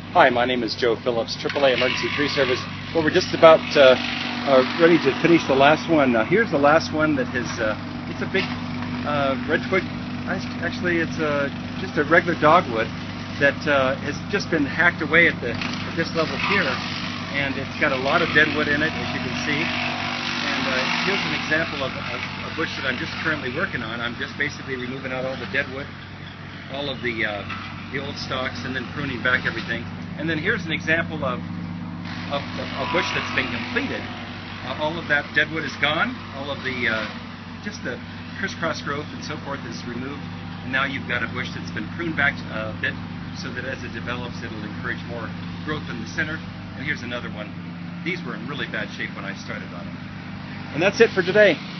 Hi, my name is Joe Phillips, AAA Emergency Tree Service. Well, we're just about ready to finish the last one. Here's the last one that has, it's a big red twig. Actually, it's just a regular dogwood that has just been hacked away at this level here. And it's got a lot of deadwood in it, as you can see. And here's an example of a bush that I'm just currently working on. I'm just basically removing out all the deadwood, all of the old stalks, and then pruning back everything. And then here's an example of a bush that's been completed. All of that deadwood is gone. All of the just the crisscross growth and so forth is removed. And now you've got a bush that's been pruned back a bit so that as it develops, it'll encourage more growth in the center. And here's another one. These were in really bad shape when I started on them. And that's it for today.